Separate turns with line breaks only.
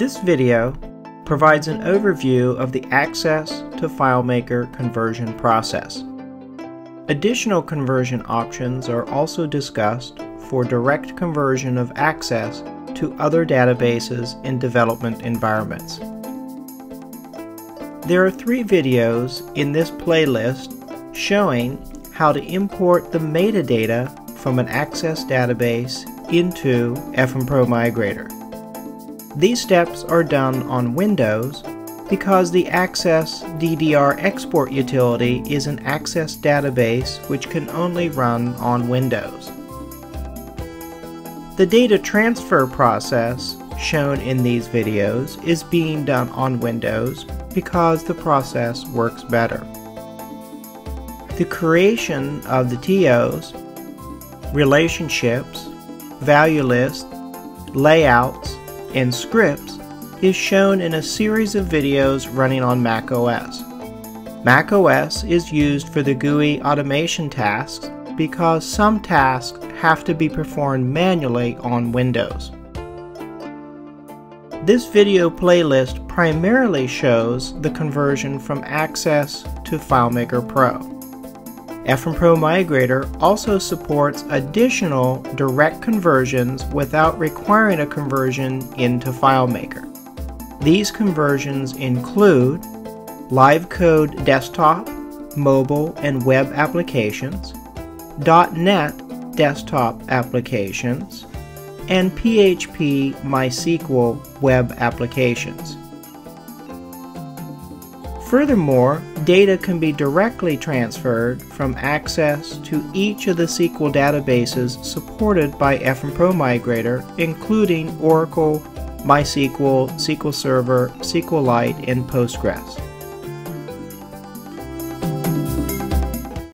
This video provides an overview of the Access to FileMaker conversion process. Additional conversion options are also discussed for direct conversion of access to other databases in development environments. There are 3 videos in this playlist showing how to import the metadata from an Access database into FmPro Migrator. These steps are done on Windows because the Access DDR export utility is an Access database which can only run on Windows. The data transfer process shown in these videos is being done on Windows because the process works better. The creation of the TOs, relationships, value lists, layouts, and scripts is shown in a series of videos running on macOS. macOS is used for the GUI automation tasks because some tasks have to be performed manually on Windows. This video playlist primarily shows the conversion from Access to FileMaker Pro. FmPro Migrator also supports additional direct conversions without requiring a conversion into FileMaker. These conversions include live code desktop, mobile, and web applications, .NET desktop applications, and PHP MySQL web applications. Furthermore, data can be directly transferred from Access to each of the SQL databases supported by FmPro Migrator, including Oracle, MySQL, SQL Server, SQLite, and Postgres.